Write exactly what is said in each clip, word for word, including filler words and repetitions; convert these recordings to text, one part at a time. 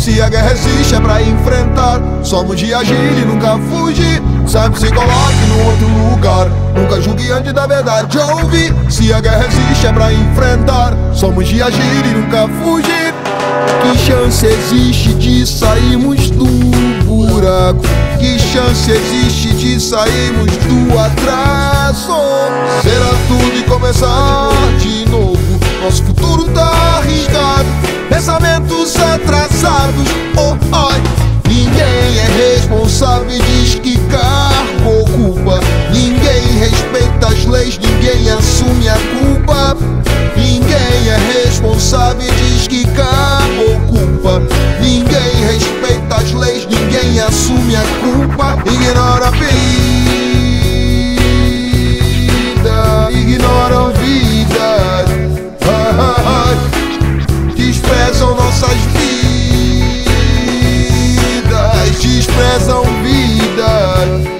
Se a guerra existe é pra enfrentar, somos de agir e nunca fugir. Sempre se coloque no outro lugar, nunca julgue antes da verdade ouvir. Se a guerra existe é pra enfrentar, somos de agir e nunca fugir. Que chance existe de sairmos do buraco? Que chance existe de sairmos do atraso? Será tudo e começar de novo. Nosso futuro tá arriscado, pensamentos atrasados. Oh, ai, ninguém é responsável e diz que cargo ocupa. Ninguém respeita as leis, ninguém assume a culpa. Ninguém é responsável e diz que cargo ocupa. Ninguém respeita as leis, ninguém assume a culpa. Ignora a vida, ignoram vidas, desprezam nossas vidas, desprezam vidas.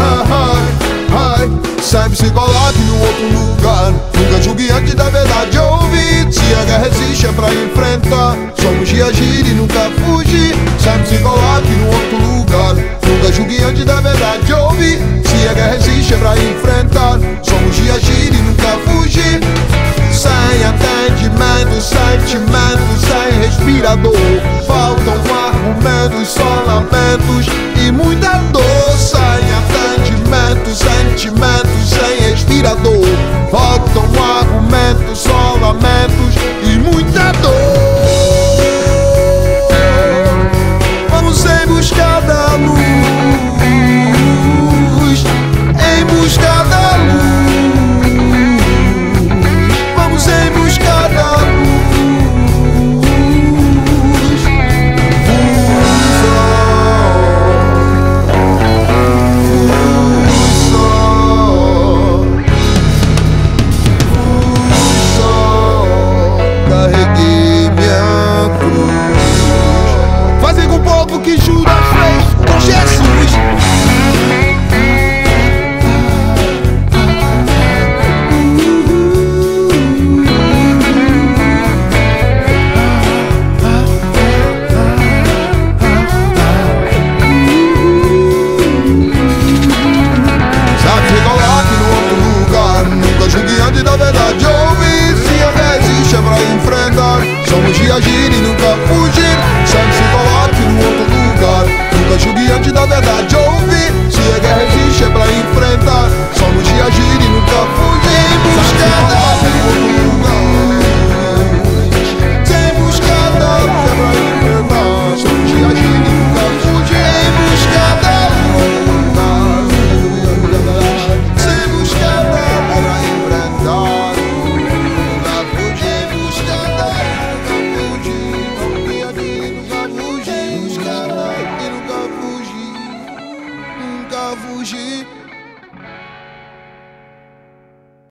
Sempre se coloque no outro lugar, nunca julgue antes da verdade ouvir. Se a guerra existe é pra enfrentar, somos de agir e nunca fugir. Sempre se coloque no outro lugar, nunca julgue antes da verdade ouvir. Se a guerra existe é pra enfrentar, somos de agir e nunca fugir. Sem atendimento, sentimento, sem respirador, faltam argumentos, só lamentos e muita dor. Sem atendimento, sentimento, sem respirador, faltam argumentos, só lamentos e muita dor. Vamos em busca da luz, em busca da luz. Vamos em busca da luz. Carreguei minha cruz. Fazem com o povo que jura